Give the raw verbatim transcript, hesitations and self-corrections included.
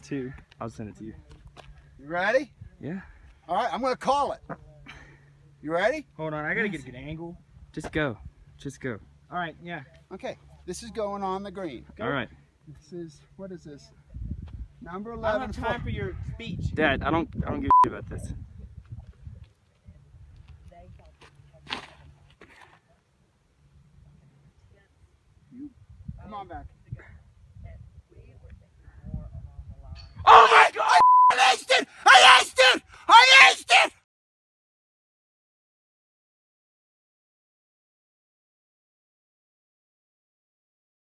too. I'll send it to you. You ready? Yeah. All right, I'm gonna call it. You ready? Hold on, I gotta get a good angle. Just go. Just go. All right, yeah. Okay, this is going on the green. Okay? All right. This is, what is this? Number I don't eleven. have time for your speech. Dad, I don't I don't give a shit about this. Come on back.